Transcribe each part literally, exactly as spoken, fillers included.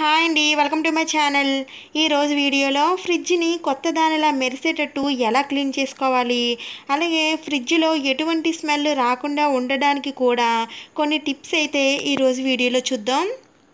Hi అండి, welcome to my channel. ఈరోజు వీడియోలో ఫ్రిడ్జ్ని కొత్త దానిలా మెరిసేటట్టు ఎలా క్లీన్ చేసుకోవాలి, అలాగే ఫ్రిడ్జ్లో ఎటువంటి స్మెల్ రాకుండా ఉండడానికి కూడా కొన్ని టిప్స్ అయితే ఈరోజు వీడియోలో చూద్దాం.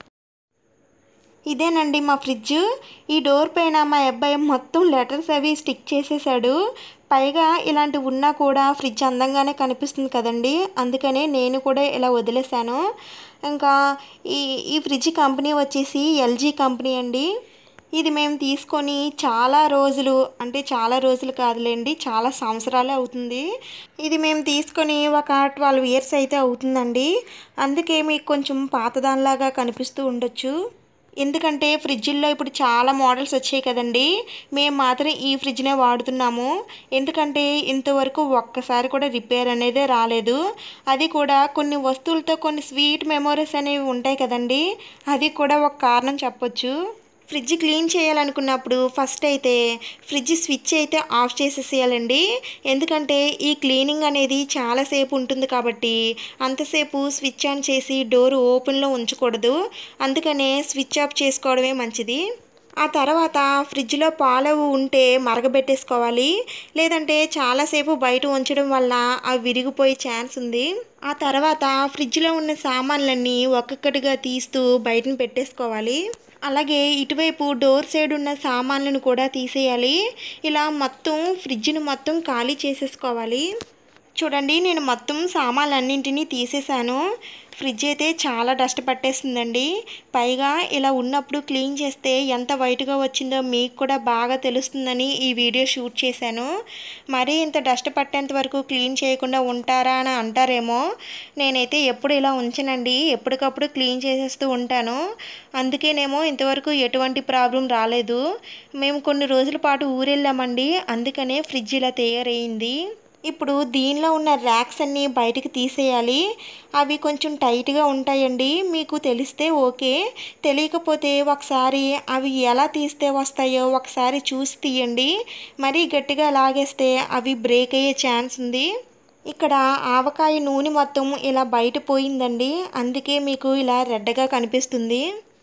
ఇదేనండి మా ఫ్రిడ్జ్. ఈ డోర్ పైన మా అబ్బాయి మొత్తం లెటర్స్ అవి స్టిక్ చేసేసాడు. పైగా ఇలాంటి ఉన్నా కూడా ఫ్రిడ్జ్ అందంగానే కనిపిస్తుంది కదండి, అందుకనే నేను కూడా ఇలా వదిలేశాను. ఇంకా ఈ ఈ ఫ్రిడ్జ్ కంపెనీ వచ్చేసి ఎల్జీ కంపెనీ అండి. ఇది మేము తీసుకొని చాలా రోజులు అంటే చాలా రోజులు కాదులేండి, చాలా సంవత్సరాలే అవుతుంది. ఇది మేము తీసుకొని ఒక ట్వెల్వ్ ఇయర్స్ అయితే అవుతుందండి. అందుకే మీకు కొంచెం పాతదానిలాగా కనిపిస్తూ ఉండొచ్చు. ఎందుకంటే ఫ్రిడ్జ్ల్లో ఇప్పుడు చాలా మోడల్స్ వచ్చాయి కదండి, మేము మాత్రం ఈ ఫ్రిడ్జ్నే వాడుతున్నాము. ఎందుకంటే ఇంతవరకు ఒక్కసారి కూడా రిపేర్ అనేది రాలేదు. అది కూడా కొన్ని వస్తువులతో కొన్ని స్వీట్ మెమోరీస్ అనేవి ఉంటాయి కదండి, అది కూడా ఒక కారణం చెప్పొచ్చు. ఫ్రిడ్జ్ క్లీన్ చేయాలనుకున్నప్పుడు ఫస్ట్ అయితే ఫ్రిడ్జ్ స్విచ్ అయితే ఆఫ్ చేసేసేయాలండి. ఎందుకంటే ఈ క్లీనింగ్ అనేది చాలాసేపు ఉంటుంది కాబట్టి అంతసేపు స్విచ్ ఆన్ చేసి డోర్ ఓపెన్లో ఉంచకూడదు. అందుకనే స్విచ్ ఆఫ్ చేసుకోవడమే మంచిది. ఆ తర్వాత ఫ్రిడ్జ్లో పాలు ఉంటే మరగబెట్టేసుకోవాలి, లేదంటే చాలాసేపు బయట ఉంచడం వల్ల అవి విరిగిపోయే ఛాన్స్ ఉంది. ఆ తర్వాత ఫ్రిడ్జ్లో ఉన్న సామాన్లన్నీ ఒక్కొక్కటిగా తీస్తూ బయటను పెట్టేసుకోవాలి. అలాగే ఇటువైపు డోర్ సైడ్ ఉన్న సామాన్లను కూడా తీసేయాలి. ఇలా మొత్తం ఫ్రిడ్జ్ని మొత్తం ఖాళీ చేసేసుకోవాలి. చూడండి, నేను మొత్తం సామాన్లన్నింటినీ తీసేసాను. ఫ్రిడ్జ్ అయితే చాలా డస్ట్ పట్టేస్తుందండి. పైగా ఇలా ఉన్నప్పుడు క్లీన్ చేస్తే ఎంత వైట్గా వచ్చిందో మీకు కూడా బాగా తెలుస్తుందని ఈ వీడియో షూట్ చేశాను. మరీ ఇంత డస్ట్ పట్టేంత వరకు క్లీన్ చేయకుండా ఉంటారా అని అంటారేమో. నేనైతే ఎప్పుడు ఇలా ఉంచనండి, ఎప్పటికప్పుడు క్లీన్ చేసేస్తూ ఉంటాను. అందుకేనేమో ఇంతవరకు ఎటువంటి ప్రాబ్లం రాలేదు. మేము కొన్ని రోజుల పాటు ఊరెళ్ళామండి, అందుకనే ఫ్రిడ్జ్ ఇలా తయారయ్యింది. ఇప్పుడు దీనిలో ఉన్న ర్యాక్స్ అన్నీ బయటికి తీసేయాలి. అవి కొంచెం టైట్గా ఉంటాయండి, మీకు తెలిస్తే ఓకే, తెలియకపోతే ఒకసారి అవి ఎలా తీస్తే వస్తాయో ఒకసారి చూసి తీయండి. మరీ గట్టిగా లాగేస్తే అవి బ్రేక్ అయ్యే ఛాన్స్ ఉంది. ఇక్కడ ఆవకాయ నూనె మొత్తం ఇలా బయట పోయిందండి, అందుకే మీకు ఇలా రెడ్గా కనిపిస్తుంది.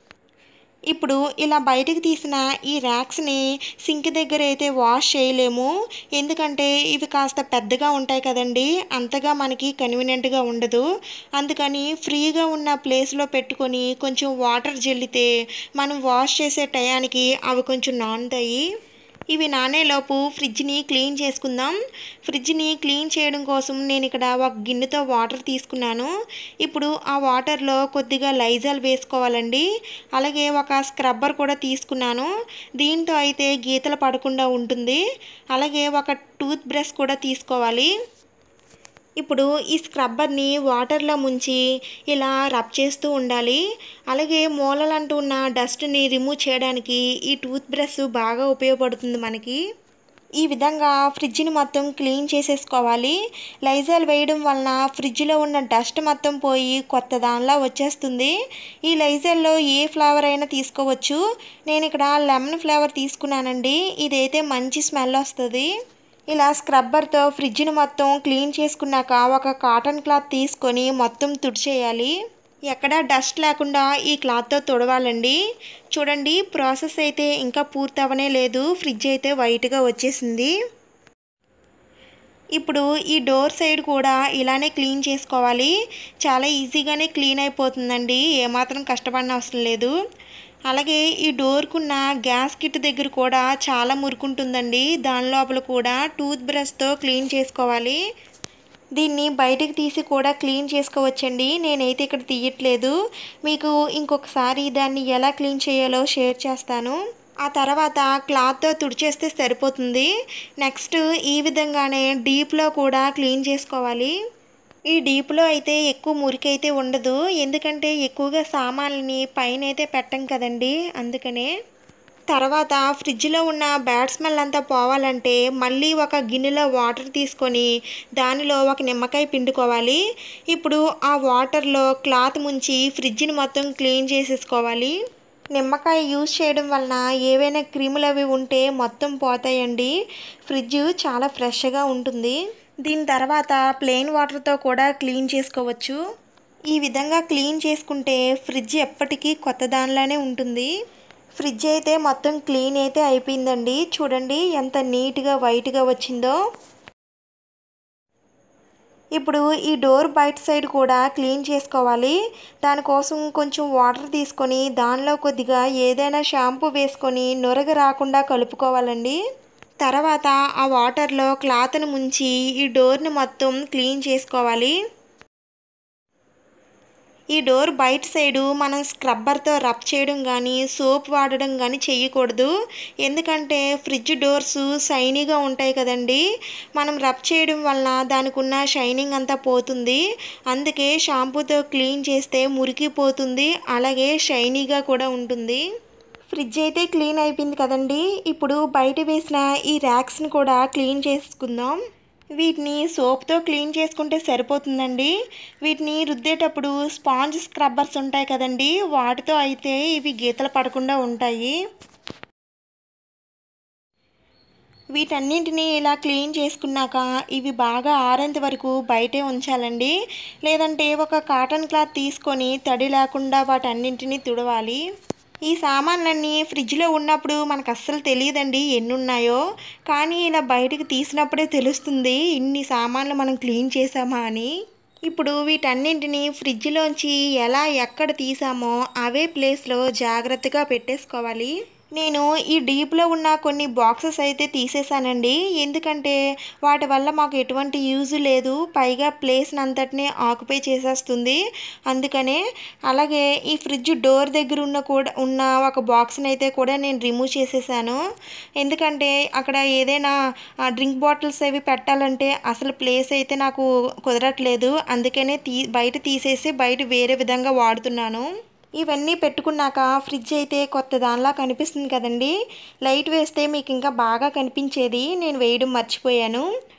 ఇప్పుడు ఇలా బయటికి తీసిన ఈ ర్యాక్స్ని సింక్ దగ్గర అయితే వాష్ చేయలేము, ఎందుకంటే ఇవి కాస్త పెద్దగా ఉంటాయి కదండి, అంతగా మనకి కన్వీనియంట్గా ఉండదు. అందుకని ఫ్రీగా ఉన్న ప్లేస్లో పెట్టుకొని కొంచెం వాటర్ జల్లితే మనం వాష్ చేసే టయానికి అవి కొంచెం నానుతాయి. ఇవి నానేలోపు ఫ్రిడ్జ్ని క్లీన్ చేసుకుందాం. ఫ్రిడ్జ్ని క్లీన్ చేయడం కోసం నేను ఇక్కడ ఒక గిన్నెతో వాటర్ తీసుకున్నాను. ఇప్పుడు ఆ వాటర్లో కొద్దిగా లైజాల్ వేసుకోవాలండి. అలాగే ఒక స్క్రబ్బర్ కూడా తీసుకున్నాను, దీంతో అయితే గీతలు పడకుండా ఉంటుంది. అలాగే ఒక టూత్ బ్రష్ కూడా తీసుకోవాలి. ఇప్పుడు ఈ స్క్రబ్బర్ని వాటర్లో ముంచి ఇలా రబ్ చేస్తూ ఉండాలి. అలాగే మూలలంటూ ఉన్న డస్ట్ని రిమూవ్ చేయడానికి ఈ టూత్ బ్రష్ బాగా ఉపయోగపడుతుంది మనకి. ఈ విధంగా ఫ్రిడ్జ్ని మొత్తం క్లీన్ చేసేసుకోవాలి. లైజాల్ వేయడం వలన ఫ్రిడ్జ్లో ఉన్న డస్ట్ మొత్తం పోయి కొత్త దానిలా వచ్చేస్తుంది. ఈ లైజాల్లో ఏ ఫ్లేవర్ అయినా తీసుకోవచ్చు. నేను ఇక్కడ లెమన్ ఫ్లేవర్ తీసుకున్నానండి, ఇదైతే మంచి స్మెల్ వస్తుంది. ఇలా స్క్రబ్బర్తో ఫ్రిడ్జ్ని మొత్తం క్లీన్ చేసుకున్నాక ఒక కాటన్ క్లాత్ తీసుకొని మొత్తం తుడిచేయాలి. ఎక్కడా డస్ట్ లేకుండా ఈ క్లాత్తో తుడవాలండి. చూడండి, ప్రాసెస్ అయితే ఇంకా పూర్తి అవనే లేదు, ఫ్రిడ్జ్ అయితే వైట్గా వచ్చేసింది. ఇప్పుడు ఈ డోర్ సైడ్ కూడా ఇలానే క్లీన్ చేసుకోవాలి. చాలా ఈజీగానే క్లీన్ అయిపోతుందండి, ఏమాత్రం కష్టపడిన అవసరం లేదు. అలాగే ఈ డోర్కున్న గ్యాస్ కిట్ దగ్గర కూడా చాలా మురుకుంటుందండి, దాని లోపల కూడా టూత్ బ్రష్తో క్లీన్ చేసుకోవాలి. దీన్ని బయటకు తీసి కూడా క్లీన్ చేసుకోవచ్చండి, నేనైతే ఇక్కడ తీయట్లేదు. మీకు ఇంకొకసారి దాన్ని ఎలా క్లీన్ చేయాలో షేర్ చేస్తాను. ఆ తర్వాత క్లాత్తో తుడిచేస్తే సరిపోతుంది. నెక్స్ట్ ఈ విధంగానే డీప్లో కూడా క్లీన్ చేసుకోవాలి. ఈ డీప్లో అయితే ఎక్కువ మురికి అయితే ఉండదు, ఎందుకంటే ఎక్కువగా సామాన్లని పైన అయితే పెట్టం కదండి, అందుకనే. తర్వాత ఫ్రిడ్జ్లో ఉన్న బ్యాడ్ స్మెల్ అంతా పోవాలంటే మళ్ళీ ఒక గిన్నెలో వాటర్ తీసుకొని దానిలో ఒక నిమ్మకాయ పిండుకోవాలి. ఇప్పుడు ఆ వాటర్లో క్లాత్ ముంచి ఫ్రిడ్జ్ని మొత్తం క్లీన్ చేసేసుకోవాలి. నిమ్మకాయ యూజ్ చేయడం వలన ఏవైనా క్రిములు అవి ఉంటే మొత్తం పోతాయండి, ఫ్రిడ్జ్ చాలా ఫ్రెష్గా ఉంటుంది. దీని తర్వాత ప్లెయిన్ వాటర్తో కూడా క్లీన్ చేసుకోవచ్చు. ఈ విధంగా క్లీన్ చేసుకుంటే ఫ్రిడ్జ్ ఎప్పటికీ కొత్త దానిలానే ఉంటుంది. ఫ్రిడ్జ్ అయితే మొత్తం క్లీన్ అయితే అయిపోయిందండి. చూడండి ఎంత నీట్గా వైట్గా వచ్చిందో. ఇప్పుడు ఈ డోర్ బయట సైడ్ కూడా క్లీన్ చేసుకోవాలి. దానికోసం కొంచెం వాటర్ తీసుకొని దానిలో కొద్దిగా ఏదైనా షాంపూ వేసుకొని నురగ రాకుండా కలుపుకోవాలండి. తర్వాత ఆ వాటర్లో క్లాత్ని ముంచి ఈ డోర్ని మొత్తం క్లీన్ చేసుకోవాలి. ఈ డోర్ బయట సైడు మనం స్క్రబ్బర్తో రబ్ చేయడం కానీ సోప్ వాడడం కానీ చేయకూడదు. ఎందుకంటే ఫ్రిడ్జ్ డోర్స్ షైనీగా ఉంటాయి కదండి. మనం రబ్ చేయడం వల్ల దానికి ఉన్న షైనింగ్ అంతా పోతుంది. అందుకే షాంపూతో క్లీన్ చేస్తే మురికిపోతుంది, అలాగే షైనీగా కూడా ఉంటుంది. ఫ్రిడ్జ్ అయితే క్లీన్ అయిపోయింది కదండి. ఇప్పుడు బయట వేసిన ఈ ర్యాక్స్ని కూడా క్లీన్ చేసుకుందాం. వీటిని సోప్తో క్లీన్ చేసుకుంటే సరిపోతుందండి. వీటిని రుద్దేటప్పుడు స్పాంజ్ స్క్రబ్బర్స్ ఉంటాయి కదండి, వాటితో అయితే ఇవి గీతలు పడకుండా ఉంటాయి. వీటన్నింటినీ ఇలా క్లీన్ చేసుకున్నాక ఇవి బాగా ఆరేంత వరకు బయటే ఉంచాలండి. లేదంటే ఒక కాటన్ క్లాత్ తీసుకొని తడి లేకుండా వాటన్నింటినీ తుడవాలి. ఈ సామాన్లన్నీ ఫ్రిడ్జ్లో ఉన్నప్పుడు మనకు అస్సలు తెలియదండి ఎన్ని ఉన్నాయో. కానీ ఇలా బయటకు తీసినప్పుడే తెలుస్తుంది ఇన్ని సామాన్లు మనం క్లీన్ చేసామా అని. ఇప్పుడు వీటన్నింటినీ ఫ్రిడ్జ్లోంచి ఎలా ఎక్కడ తీసామో అవే ప్లేస్లో జాగ్రత్తగా పెట్టేసుకోవాలి. నేను ఈ డీప్లో ఉన్న కొన్ని బాక్సెస్ అయితే తీసేసానండి. ఎందుకంటే వాటి వల్ల మాకు ఎటువంటి యూజ్ లేదు, పైగా ప్లేస్ని అంతటినీ ఆక్యుపై చేసేస్తుంది. అందుకనే అలాగే ఈ ఫ్రిడ్జ్ డోర్ దగ్గర ఉన్న కూడా ఉన్న ఒక బాక్స్ని అయితే కూడా నేను రిమూవ్ చేసేసాను. ఎందుకంటే అక్కడ ఏదైనా డ్రింక్ బాటిల్స్ అవి పెట్టాలంటే అసలు ప్లేస్ అయితే నాకు కుదరట్లేదు. అందుకనే తీ బయట తీసేసి బయట వేరే విధంగా వాడుతున్నాను. ఇవన్నీ పెట్టుకున్నాక ఫ్రిడ్జ్ అయితే కొత్త దానిలా కనిపిస్తుంది కదండి. లైట్ వేస్తే మీకు ఇంకా బాగా కనిపించేది, నేను వేయడం మర్చిపోయాను.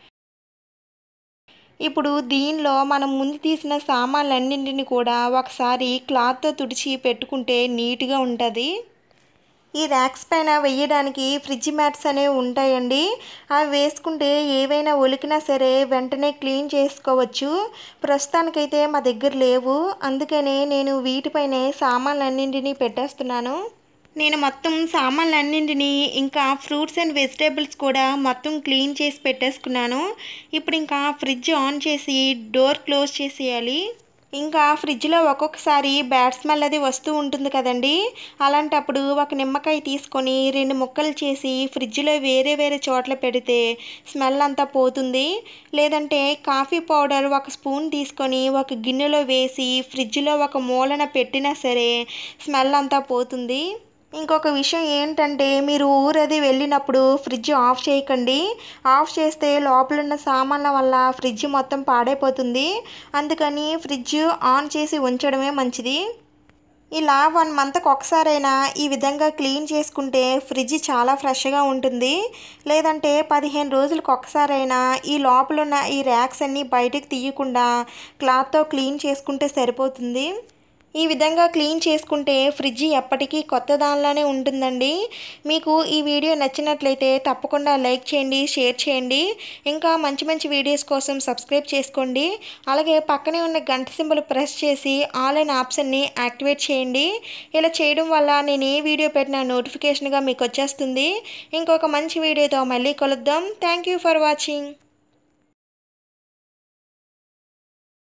ఇప్పుడు దీనిలో మనం ముందు తీసిన సామాన్లన్నింటినీ కూడా ఒకసారి క్లాత్తో తుడిచి పెట్టుకుంటే నీట్గా ఉంటుంది. ఈ ర్యాక్స్ పైన వేయడానికి ఫ్రిడ్జ్ మ్యాట్స్ అనేవి ఉంటాయండి. అవి వేసుకుంటే ఏవైనా ఒలికినా సరే వెంటనే క్లీన్ చేసుకోవచ్చు. ప్రస్తుతానికైతే మా దగ్గర లేవు, అందుకనే నేను వీటిపైనే సామాన్లన్నింటినీ పెట్టేస్తున్నాను. నేను మొత్తం సామాన్లన్నింటినీ ఇంకా ఫ్రూట్స్ అండ్ వెజిటేబుల్స్ కూడా మొత్తం క్లీన్ చేసి పెట్టేసుకున్నాను. ఇప్పుడు ఇంకా ఫ్రిడ్జ్ ఆన్ చేసి డోర్ క్లోజ్ చేసేయాలి. ఇంకా ఫ్రిడ్జ్లో ఒక్కొక్కసారి బ్యాడ్ స్మెల్ అది వస్తూ ఉంటుంది కదండి. అలాంటప్పుడు ఒక నిమ్మకాయ తీసుకొని రెండు ముక్కలు చేసి ఫ్రిడ్జ్లో వేరే వేరే చోట్ల పెడితే స్మెల్ అంతా పోతుంది. లేదంటే కాఫీ పౌడర్ ఒక స్పూన్ తీసుకొని ఒక గిన్నెలో వేసి ఫ్రిడ్జ్లో ఒక మూలన పెట్టినా సరే స్మెల్ అంతా పోతుంది. ఇంకొక విషయం ఏంటంటే మీరు ఊరది వెళ్ళినప్పుడు ఫ్రిడ్జ్ ఆఫ్ చేయకండి. ఆఫ్ చేస్తే లోపల ఉన్న సామాన్ల వల్ల ఫ్రిడ్జ్ మొత్తం పాడైపోతుంది. అందుకని ఫ్రిడ్జ్ ఆన్ చేసి ఉంచడమే మంచిది. ఇలా వన్ మంత్కి ఒకసారైనా ఈ విధంగా క్లీన్ చేసుకుంటే ఫ్రిడ్జ్ చాలా ఫ్రెష్గా ఉంటుంది. లేదంటే పదిహేను రోజులకు ఒకసారైనా ఈ లోపల ఉన్న ఈ ర్యాక్స్ అన్నీ బయటకు తీయకుండా క్లాత్తో క్లీన్ చేసుకుంటే సరిపోతుంది. ఈ విధంగా క్లీన్ చేసుకుంటే ఫ్రిడ్జ్ ఎప్పటికీ కొత్త దానిలానే ఉంటుందండి. మీకు ఈ వీడియో నచ్చినట్లయితే తప్పకుండా లైక్ చేయండి, షేర్ చేయండి. ఇంకా మంచి మంచి వీడియోస్ కోసం సబ్స్క్రైబ్ చేసుకోండి. అలాగే పక్కనే ఉన్న గంట సింబల్ ప్రెస్ చేసి ఆల్ అనే ఆప్షన్ని యాక్టివేట్ చేయండి. ఇలా చేయడం వల్ల నేను ఏ వీడియో పెట్టినా నోటిఫికేషన్గా మీకు వచ్చేస్తుంది. ఇంకొక మంచి వీడియోతో మళ్ళీ కలుద్దాం. Thank you for watching.